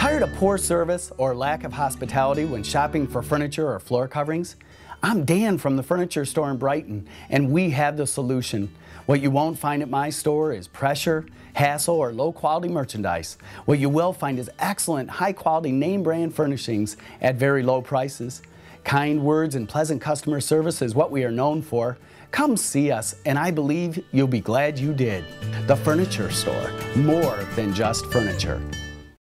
Tired of poor service or lack of hospitality when shopping for furniture or floor coverings? I'm Dan from the furniture store in Brighton, and we have the solution. What you won't find at my store is pressure, hassle, or low-quality merchandise. What you will find is excellent, high-quality name-brand furnishings at very low prices. Kind words and pleasant customer service is what we are known for. Come see us, and I believe you'll be glad you did. The Furniture Store, more than just furniture.